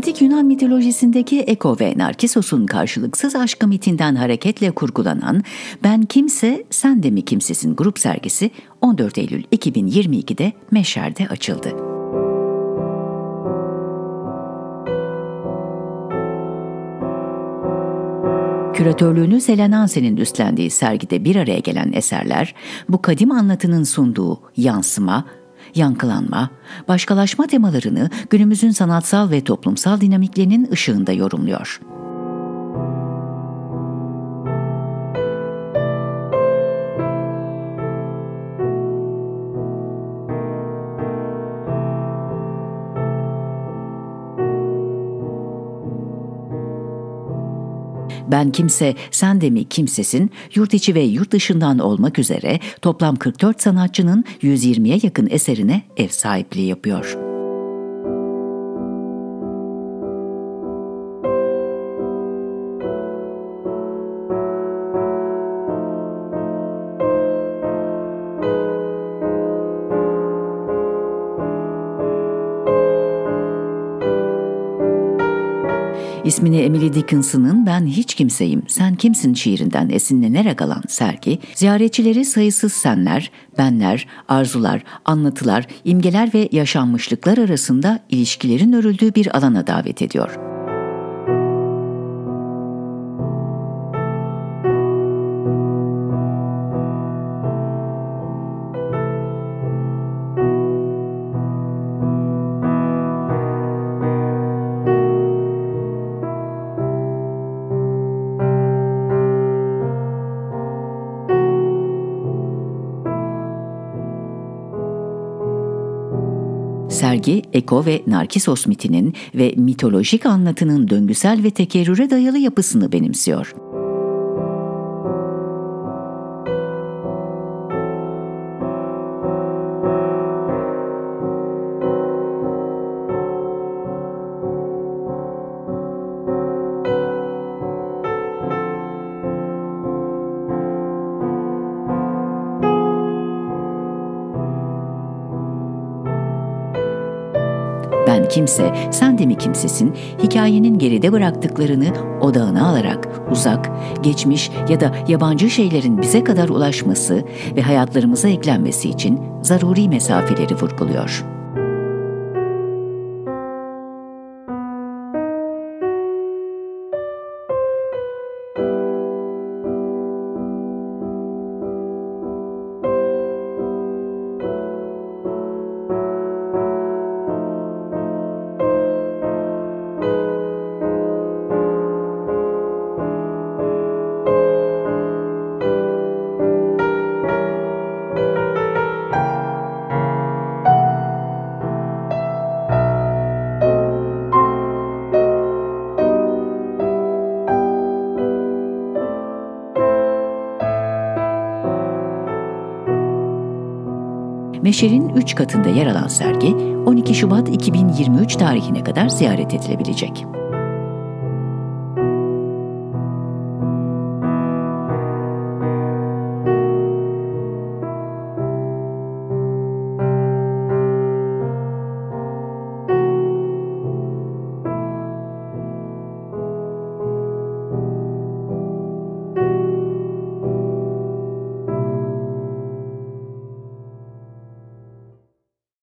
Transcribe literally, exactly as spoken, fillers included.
Antik Yunan mitolojisindeki Eko ve Narkissos'un karşılıksız aşkı mitinden hareketle kurgulanan Ben Kimse Sen de Mi Kimsesin grup sergisi on dört Eylül iki bin yirmi ikide Meşer'de açıldı. Küratörlüğünü Selen Ansen'in üstlendiği sergide bir araya gelen eserler, bu kadim anlatının sunduğu yansıma, yankılanma, başkalaşma temalarını günümüzün sanatsal ve toplumsal dinamiklerinin ışığında yorumluyor. Ben Kimse Sen de Mi Kimsesin, yurt içi ve yurt dışından olmak üzere toplam kırk dört sanatçının yüz yirmiye yakın eserine ev sahipliği yapıyor. İsmini Emily Dickinson'ın Ben Hiç Kimseyim, Sen Kimsin şiirinden esinlenerek alan sergi, ziyaretçileri sayısız senler, benler, arzular, anlatılar, imgeler ve yaşanmışlıklar arasında ilişkilerin örüldüğü bir alana davet ediyor. Sergi, Eko ve Narkissos mitinin ve mitolojik anlatının döngüsel ve tekerrüre dayalı yapısını benimsiyor. Ben Kimse, Sen de Mi Kimsesin, hikayenin geride bıraktıklarını odağına alarak uzak, geçmiş ya da yabancı şeylerin bize kadar ulaşması ve hayatlarımıza eklenmesi için zaruri mesafeleri vurguluyor. Meşer'in üç katında yer alan sergi on iki Şubat iki bin yirmi üç tarihine kadar ziyaret edilebilecek.